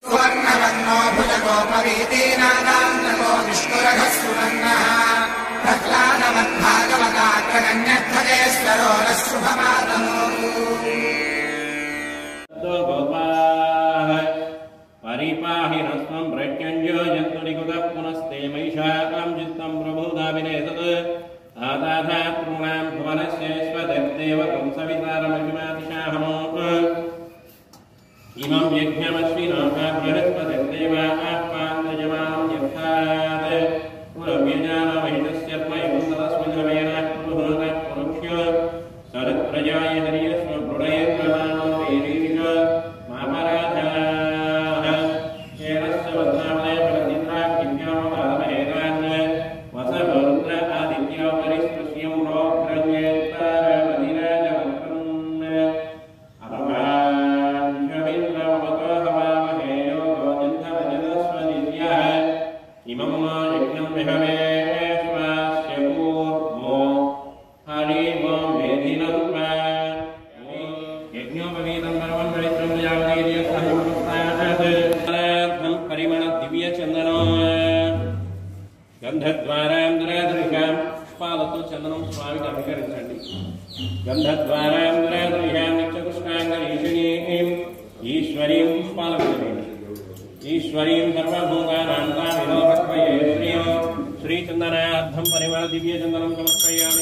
वर्णवन्नो भुजगोपवीतीनादान्तको विष्णुरघस्सुवर्णः प्रह्लादमद्भागवताग्रगण्यध्वजेश्वरो नः शुभमातनोतु परिपाहि नस्त्वं प्रत्यञ्जो यत्तुनिकुतः पुनस्ते महिषां चित्तं प्रबोधाभिनेतत् आदाधातॄणां भुवनस्येष्वदेव पुंसवितारमहिमातिशाहमो इमं यज्ञमश्विनो बृहस्पतिर्देव आह्वान्दयमां यथात् पुरव्यजानमहितस्य त्वयमुत्तरस्मिन्नवेन पुरुहृतः पुरुष्यो सरत्प्रजाय हरियस्व मृडये प्रमाणो वीरीश मापराधाः शेरस्य वद्रामदय प्रतिद्राक्षिभ्योमपादमहेतान् वसवरुद्र आदित्यो परिस्पृश्यं रोग्रण्येत्तारमधिराजवत्रम् इमं यज्ञं विहवे स्वास्य पूर्वो हरिवो मेधिनं यज्ञोपवीतं परमं पवित्रं यावदेर्यस्थानं परिमळ दिव्यचन्दनो गन्धद्वारान्दरादृशां पुष्पालतो चन्दनं स्वामिకి అభికరించండి गन्धद्वारान्दरादृशां नित्यपुष्पाङ्गरीषिणीं ఈశ్వరీం పుష్పాలతో ईश्वरीं सर्वभूतानां तामिनोपक्वये श्रियं श्रीचन्दनार्थं परिमळ दिव्यचन्दनं समर्पयामि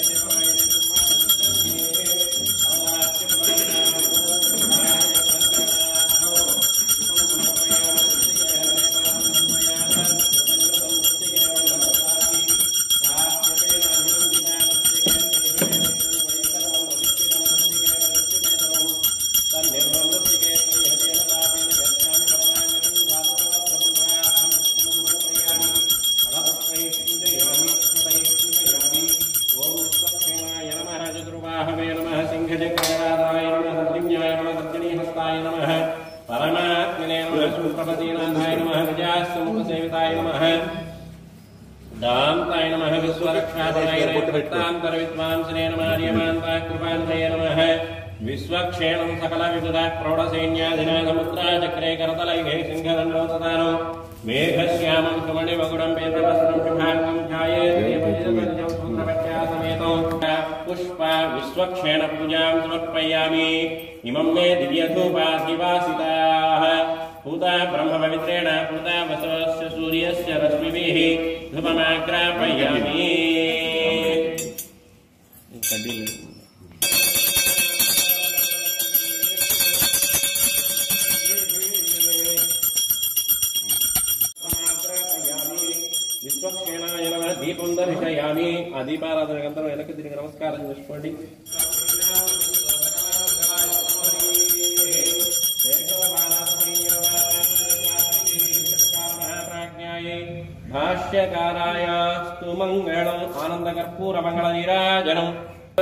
दान्ताय नमः विश्वरक्षाय विद्वांसने नमः आर्यमान्ताय कृपान्ते नमः विश्वक्षेणं सकलविदुदाः प्रौढसैन्याधिनाथमुद्राचक्रे करतलैः सिंहदण्डोतदानो मेघश्यामं सुमणिमकुटं वेदवस्त्रं शुभाङ्गं ध्यायेत् सूत्रपट्यासमेतो पुष्पा विश्वक्षेण पूजां समर्पयामि इमं मे दिव्यधूपाधिवासिताः पूता ब्रह्मपवित्रेण पूता वसवस्य सूर्यस्य रश्मिभिः धूपमाग्रापयामि विश्वक्षेणाय नमः दीपं दर्शयामि आ दीपाराधनकंतरं వెనక్కి తిరిగి నమస్కారం చేసుకోండి भाष्यकारायास्तु मंगलम् आनन्दकर्पूरमङ्गलनीराजनम्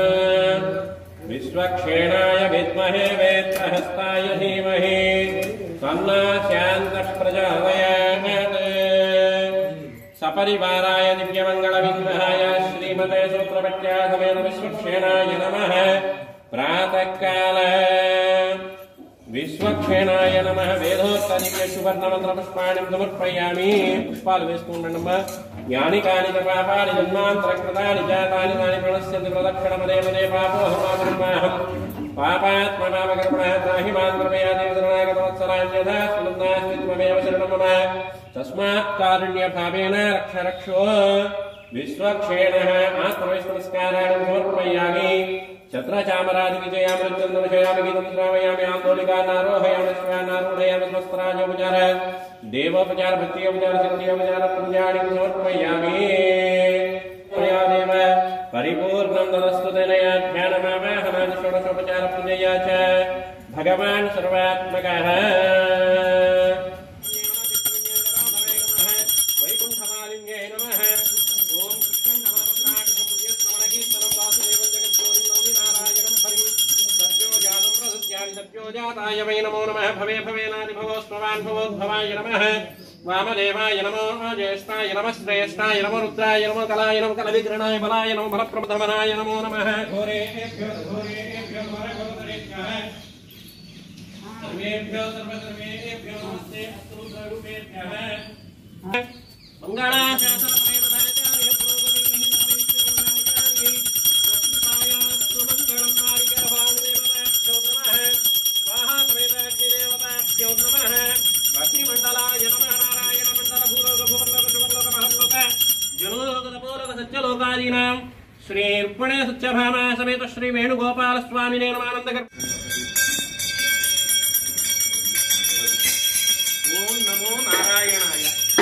विश्वक्षेणाय विद्महे वेत्रहस्ताय धीमहि तन्नो शान्तः प्रचोदयात् सपरिवाराय दिव्यमङ्गलविग्रहाय श्रीमते सूत्रपट्यासमेत विश्वक्षेणाय नमः प्रातःकाले विश्वक्षेणाय नमः वेदोत्तरदिव्यसुवर्णमन्त्रपुष्पाणिं समर्पयामि पुष्पाలు వేసుకుంటున్నామా यानि कानि च पापानि जन्मान्तरकृतानि जातानि तानि प्रणश्यन्ति प्रदक्षिणमदेवदे पापोऽहमाहं पापात्मनामकर्मणः त्राहि मां कृपयादेवतरणागतवत्सरान्यथा स्मन्नास्तित्वमेव शरणं मम तस्मात् कारुण्यभावेन रक्ष रक्षो विश्वक्षेणः आत्मविष्णुनमस्काराणि समर्पयामि छत्रचामरादिविजयामृत्यन्दविषयामि गीतं श्रावयामि आन्दोलिकानारोहयामि श्वानारूढयामि स्वस्त्राजोपचार देवोपचार भक्तियोपचार सिद्धियोपचार पूजाणि समर्पयामि देव परिपूर्णं ददस्तु तेनयाध्यानमावाहनानि षोडशोपचार पूजया च भगवान् सर्वात्मकः जाताय वै नमो नमः भवे भवेनादि भवोस्मवान् भवोद्भवाय नमः वामदेवाय नमो ज्येष्ठाय नमः श्रेष्ठाय नमो रुद्राय नमो कलाय नमो कलविग्रहणाय बलाय नमो बलप्रप्रथमनाय नमो नमः घोरेभ्यो सर्वधर्मेभ्यो नमस्ते। श्री रुक्मिणी सत्यभामा समेत श्री वेणुगोपाल स्वामी नमानंद ओम नमो नारायणाय।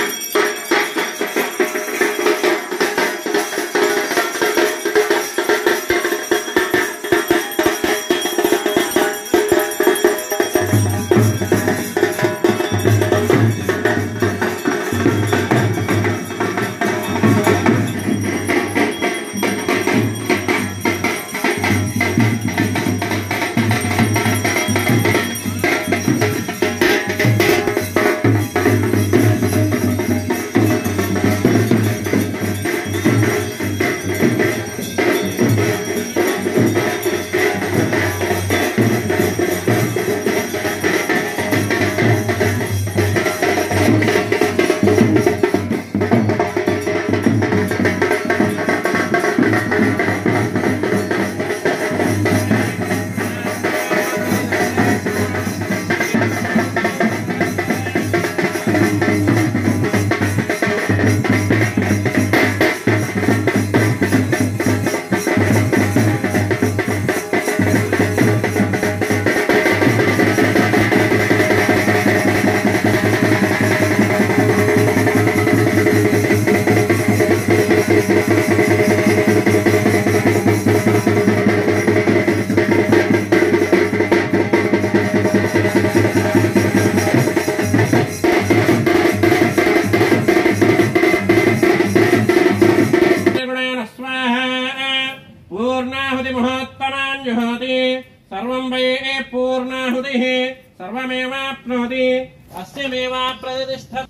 सर्वं वै पूर्णाहुतिः सर्वमेवाप्नोति अस्यमेवा प्रतिष्ठत्।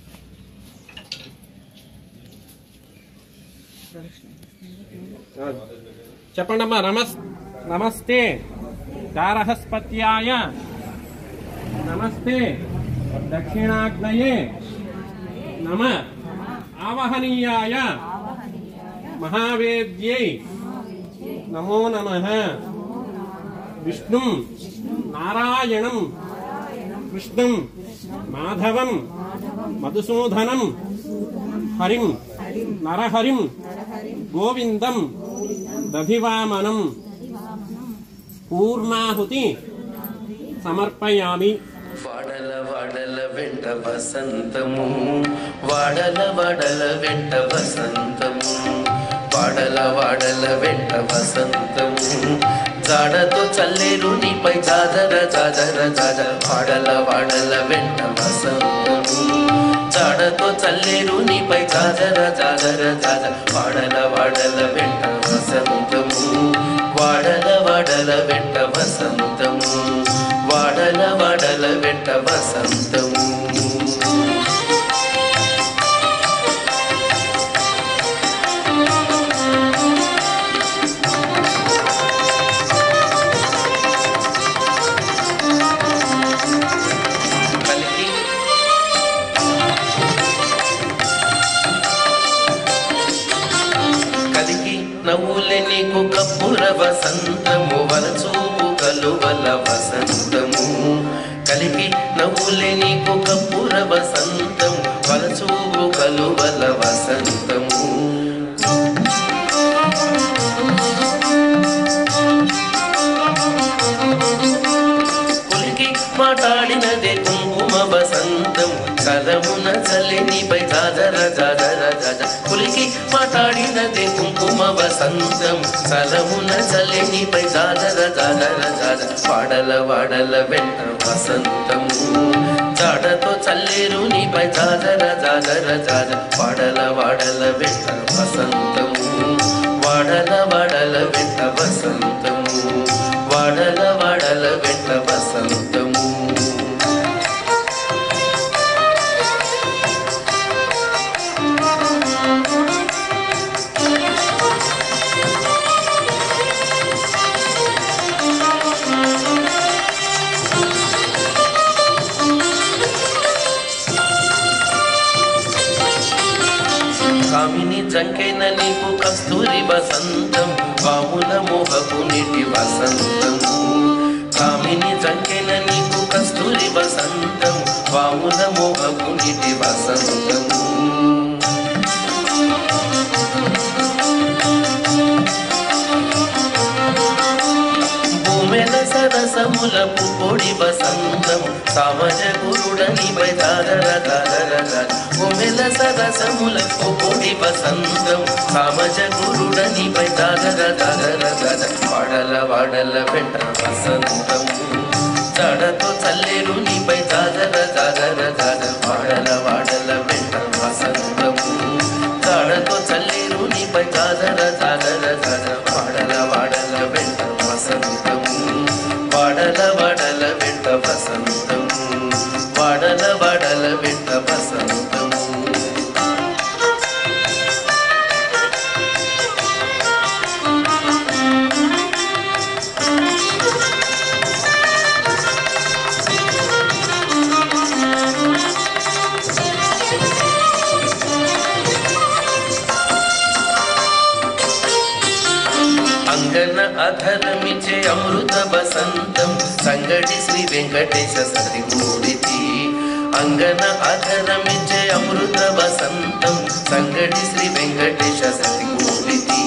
చెప్పండమ్మా నమస్తే గారహస్పత్యాయ నమస్తే దక్షిణాగ్నయే నమ ఆవహనీయాయ మహావేద్యై నమో నమః విష్ణుం నారాయణం కృష్ణం మాధవం మధుసూదనం హరిం నరహరిం గోవిందం దధివామనం పూర్ణాహుతి సమర్పయామి। వాడల వాడల వెంట వసంతము వాడల వాడల వెంట వసంతము వాడల వాడల వెంట వసంతము జాడతో చల్లేరు నీపై జాజర జాజర జాజర వాడల వాడల వెంట వసంతము జాడతో చల్లేరు నీపై జాజర జాజర జాజర వాడల వాడల వెంట వసంతము వాడల వాడల వెంట వసంతము వాడల వాడల వెంట వసంతము। నవ్వులే నీకు కప్పుర వసంతము వలచూపు కలువల వసంతము కలిపి నవ్వులే నీకు కప్పుర వసంతము వలచూపు కలువల వసంతము పులికి మాట్లాడినదే కుంకుమ వసంతం కలమున చల్లినిపై జాజర జాజర జాజ పులికి మాట్లాడినదే కుంకుమ వసంతం కలమున చల్లినిపై జాజర జాజర జాజ వాడల వాడల వెంట వసంతము జాడతో చల్లేరు నీపై జాజర జాజర జాజ వాడల వాడల వెంట వసంతము వాడల వాడల వెంట వసంతము వాడల వాడల వెంట వసంతము। జంకెన నీకు కస్తూరి వసంతం పాముల మోహపు నీటి వసంతం కామిని జంకెన నీకు కస్తూరి వసంతం పాముల మోహపు నీటి వసంతం భూమెల సరసముల పుప్పొడి వసంతం సామజ గురుడనిపై దాదర దాదర భూమెల సరసముల పుప్పొడి వసంతం సామజ గురుడనిపై దాదర దాదర దాద వాడల వాడల వెంట వసంతం జడతో చల్లేరు నీపై దాదర దాదర దాద వాడల వాడల వెంట వసంతం జడతో చల్లేరు నీపై దాదర దాదర దాద వాడల వాడల వెంట వసంతం వాడల వాడల వెంట వసంతం వాడల వాడల వెంట వసంతం అంగన అధరమిచే అమృత వసంతం సంగడి శ్రీ వెంకటేశ సరిగూడితి అంగన అధరమిచే అమృత వసంతం సంగడి శ్రీ వెంకటేశ సరిగూడితి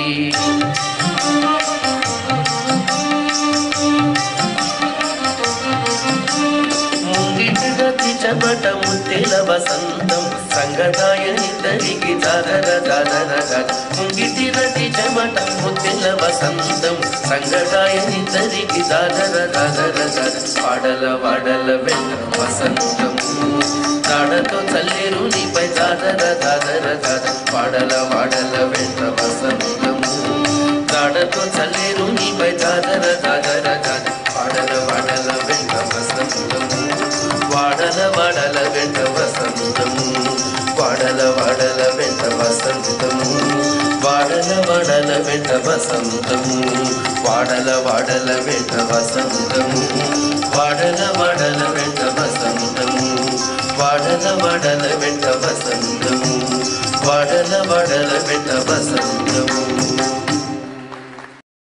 ముంగిటి రతి చమట ముత్తెల వసంతం సంగదాయనిద్దరికి దాదర దాదర దాద ముంగిటి రతి చమట ముత్తెల వసంతం సంగదాయనిద్దరికి దాదర దాదర దాద వాడల వాడల వెంట వసంతం దాడతో చల్లేరు నీపై దాదర దాదర దాద వాడల వాడల వెంట వసంతం దాడతో చల్లేరు నీపై దాదర దాదర దాద వాడల వాడల వెంట వసంతం వాడల వాడల వెంట వసంతము వాడల వాడల వెంట వసంతము వాడల వాడల వెంట వసంతము వాడల వాడల వెంట వసంతము వాడల వాడల